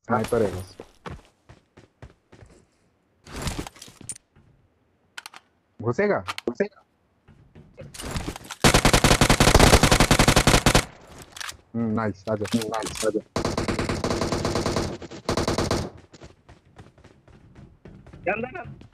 Sniper है बस। घुसेगा। Nice, आजा। क्या अंदर